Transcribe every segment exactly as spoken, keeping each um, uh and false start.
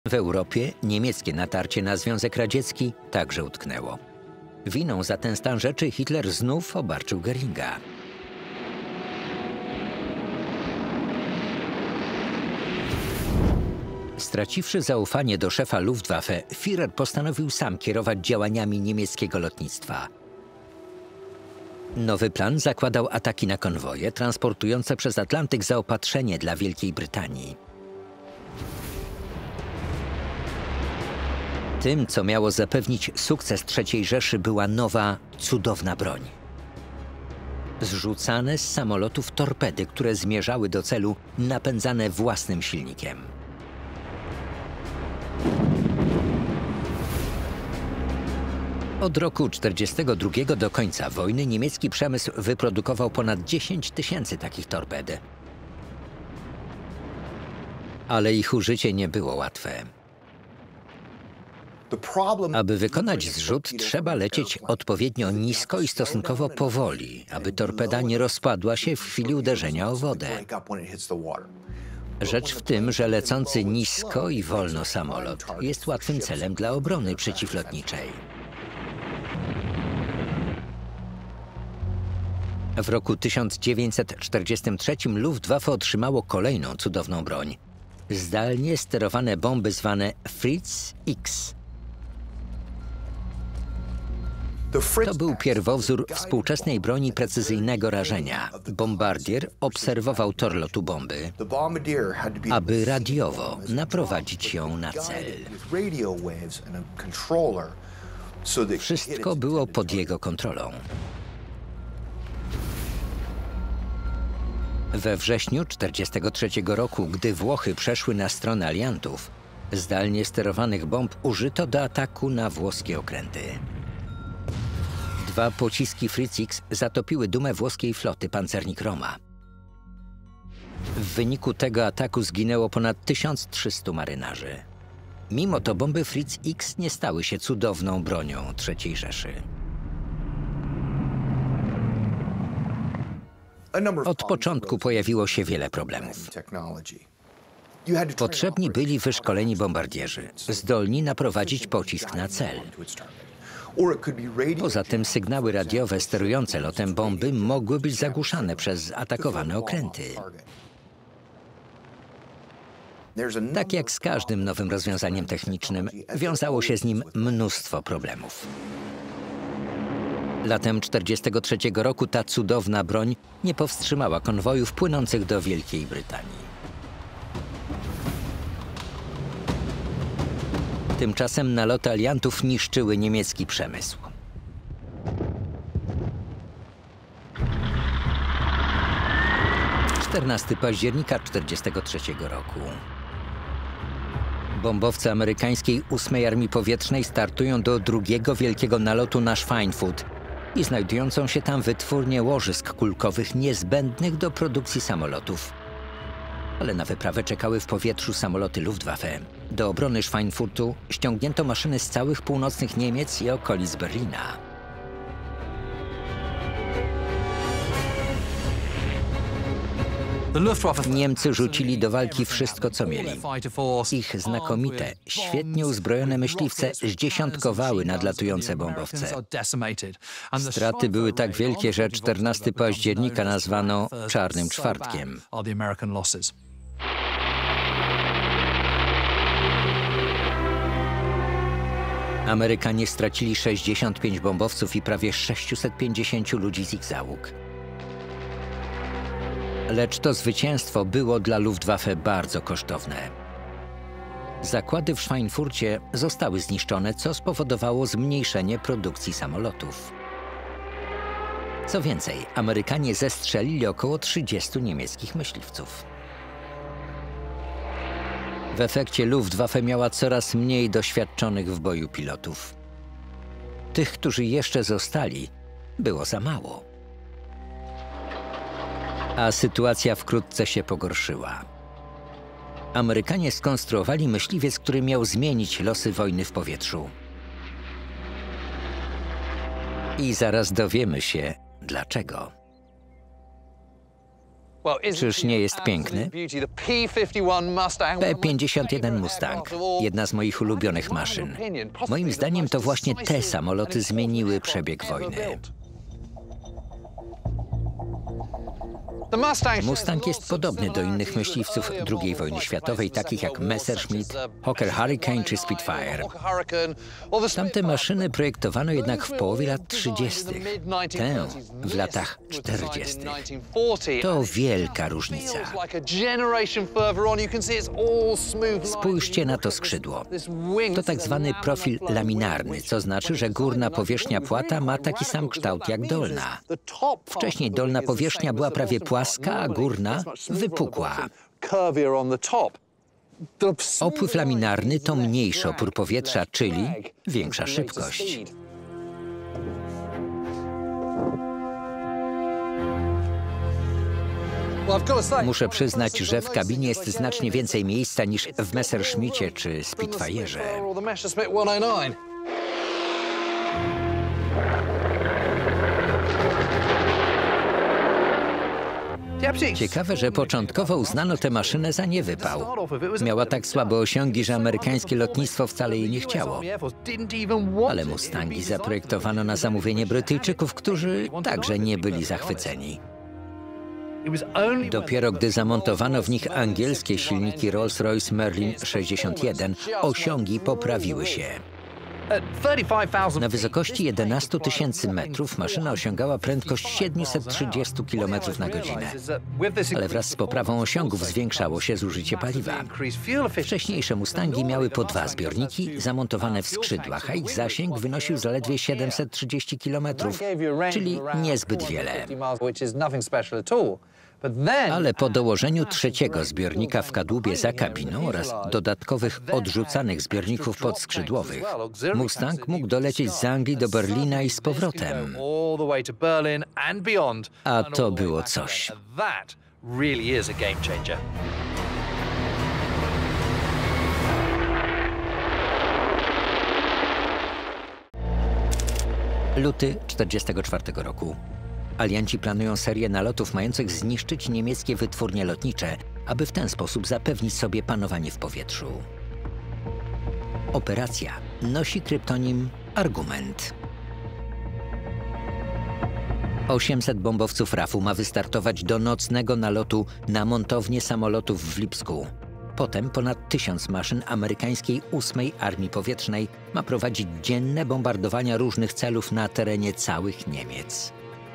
W Europie niemieckie natarcie na Związek Radziecki także utknęło. Winą za ten stan rzeczy Hitler znów obarczył Goeringa. Straciwszy zaufanie do szefa Luftwaffe, Führer postanowił sam kierować działaniami niemieckiego lotnictwa. Nowy plan zakładał ataki na konwoje transportujące przez Atlantyk zaopatrzenie dla Wielkiej Brytanii. Tym, co miało zapewnić sukces trzeciej Rzeszy, była nowa, cudowna broń. Zrzucane z samolotów torpedy, które zmierzały do celu napędzane własnym silnikiem. Od roku czterdziestego drugiego do końca wojny niemiecki przemysł wyprodukował ponad dziesięć tysięcy takich torped. Ale ich użycie nie było łatwe. Aby wykonać zrzut, trzeba lecieć odpowiednio nisko i stosunkowo powoli, aby torpeda nie rozpadła się w chwili uderzenia o wodę. Rzecz w tym, że lecący nisko i wolno samolot jest łatwym celem dla obrony przeciwlotniczej. W roku tysiąc dziewięćset czterdziestym trzecim Luftwaffe otrzymało kolejną cudowną broń. Zdalnie sterowane bomby zwane Fritz X. To był pierwowzór współczesnej broni precyzyjnego rażenia. Bombardier obserwował tor lotu bomby, aby radiowo naprowadzić ją na cel. Wszystko było pod jego kontrolą. We wrześniu tysiąc dziewięćset czterdziestego trzeciego roku, gdy Włochy przeszły na stronę aliantów, zdalnie sterowanych bomb użyto do ataku na włoskie okręty. Dwa pociski Fritz X zatopiły dumę włoskiej floty pancernik Roma. W wyniku tego ataku zginęło ponad tysiąc trzystu marynarzy. Mimo to bomby Fritz X nie stały się cudowną bronią trzeciej Rzeszy. Od początku pojawiło się wiele problemów. Potrzebni byli wyszkoleni bombardierzy, zdolni naprowadzić pocisk na cel. Poza tym sygnały radiowe sterujące lotem bomby mogły być zagłuszane przez atakowane okręty. Tak jak z każdym nowym rozwiązaniem technicznym, wiązało się z nim mnóstwo problemów. Latem tysiąc dziewięćset czterdziestego trzeciego roku ta cudowna broń nie powstrzymała konwojów płynących do Wielkiej Brytanii. Tymczasem naloty aliantów niszczyły niemiecki przemysł. czternastego października tysiąc dziewięćset czterdziestego trzeciego roku. Bombowce amerykańskiej ósmej Armii Powietrznej startują do drugiego wielkiego nalotu na Schweinfurt i znajdującą się tam wytwórnię łożysk kulkowych niezbędnych do produkcji samolotów. Ale na wyprawę czekały w powietrzu samoloty Luftwaffe. Do obrony Schweinfurtu ściągnięto maszyny z całych północnych Niemiec i okolic Berlina. Niemcy rzucili do walki wszystko, co mieli. Ich znakomite, świetnie uzbrojone myśliwce zdziesiątkowały nadlatujące bombowce. Straty były tak wielkie, że czternastego października nazwano Czarnym Czwartkiem. Amerykanie stracili sześćdziesiąt pięć bombowców i prawie sześciuset pięćdziesięciu ludzi z ich załóg. Lecz to zwycięstwo było dla Luftwaffe bardzo kosztowne. Zakłady w Schweinfurcie zostały zniszczone, co spowodowało zmniejszenie produkcji samolotów. Co więcej, Amerykanie zestrzelili około trzydziestu niemieckich myśliwców. W efekcie Luftwaffe miała coraz mniej doświadczonych w boju pilotów. Tych, którzy jeszcze zostali, było za mało. A sytuacja wkrótce się pogorszyła. Amerykanie skonstruowali myśliwiec, który miał zmienić losy wojny w powietrzu. I zaraz dowiemy się, dlaczego. Czyż nie jest piękny? P pięćdziesiąt jeden Mustang, jedna z moich ulubionych maszyn. Moim zdaniem to właśnie te samoloty zmieniły przebieg wojny. Mustang jest podobny do innych myśliwców drugiej wojny światowej, takich jak Messerschmitt, Hawker Hurricane czy Spitfire. Tamte maszyny projektowano jednak w połowie lat trzydziestych, tę w latach czterdziestych. To wielka różnica. Spójrzcie na to skrzydło. To tak zwany profil laminarny, co znaczy, że górna powierzchnia płata ma taki sam kształt jak dolna. Wcześniej dolna powierzchnia była prawie płaska, a górna wypukła. Opływ laminarny to mniejszy opór powietrza, czyli większa szybkość. Muszę przyznać, że w kabinie jest znacznie więcej miejsca niż w Messerschmitcie czy Spitfire'ze. Ciekawe, że początkowo uznano tę maszynę za niewypał. Miała tak słabe osiągi, że amerykańskie lotnictwo wcale jej nie chciało. Ale Mustangi zaprojektowano na zamówienie Brytyjczyków, którzy także nie byli zachwyceni. Dopiero gdy zamontowano w nich angielskie silniki Rolls-Royce Merlin sześćdziesiąt jeden, osiągi poprawiły się. Na wysokości jedenastu tysięcy metrów maszyna osiągała prędkość siedemset trzydzieści kilometrów na godzinę. Ale wraz z poprawą osiągów zwiększało się zużycie paliwa. Wcześniejsze Mustangi miały po dwa zbiorniki zamontowane w skrzydłach, a ich zasięg wynosił zaledwie siedemset trzydzieści kilometrów, czyli niezbyt wiele. Ale po dołożeniu trzeciego zbiornika w kadłubie za kabiną oraz dodatkowych odrzucanych zbiorników podskrzydłowych, Mustang mógł dolecieć z Anglii do Berlina i z powrotem. A to było coś. Luty czterdziestego czwartego roku. Alianci planują serię nalotów mających zniszczyć niemieckie wytwórnie lotnicze, aby w ten sposób zapewnić sobie panowanie w powietrzu. Operacja nosi kryptonim Argument. osiemset bombowców rafu ma wystartować do nocnego nalotu na montownię samolotów w Lipsku. Potem ponad tysiąc maszyn amerykańskiej ósmej Armii Powietrznej ma prowadzić dzienne bombardowania różnych celów na terenie całych Niemiec.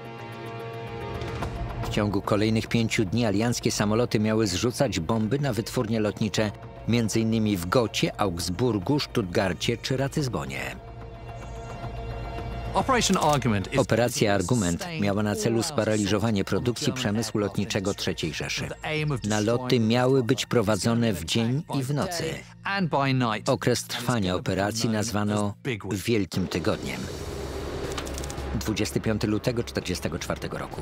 W ciągu kolejnych pięciu dni alianckie samoloty miały zrzucać bomby na wytwórnie lotnicze, między innymi w Gocie, Augsburgu, Stuttgarcie czy Ratyzbonie. Operacja Argument miała na celu sparaliżowanie produkcji przemysłu lotniczego trzeciej Rzeszy. Naloty miały być prowadzone w dzień i w nocy. Okres trwania operacji nazwano Wielkim Tygodniem. dwudziestego piątego lutego czterdziestego czwartego roku.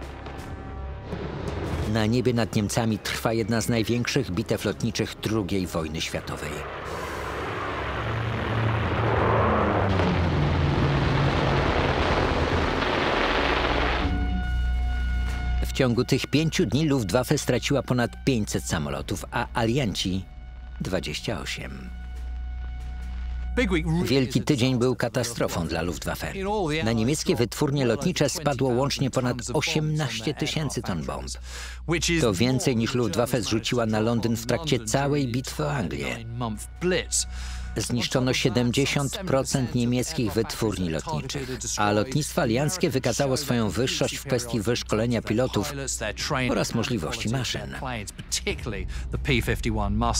Na niebie nad Niemcami trwa jedna z największych bitew lotniczych drugiej wojny światowej. W ciągu tych pięciu dni Luftwaffe straciła ponad pięćset samolotów, a alianci dwadzieścia osiem. Wielki Tydzień był katastrofą dla Luftwaffe. Na niemieckie wytwórnie lotnicze spadło łącznie ponad osiemnaście tysięcy ton bomb. To więcej niż Luftwaffe zrzuciła na Londyn w trakcie całej bitwy o Anglię. Zniszczono siedemdziesiąt procent niemieckich wytwórni lotniczych, a lotnictwo alianckie wykazało swoją wyższość w kwestii wyszkolenia pilotów oraz możliwości maszyn.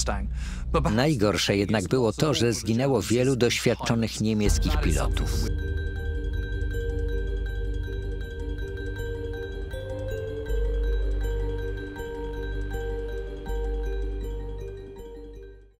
Najgorsze jednak było to, że zginęło wielu doświadczonych niemieckich pilotów.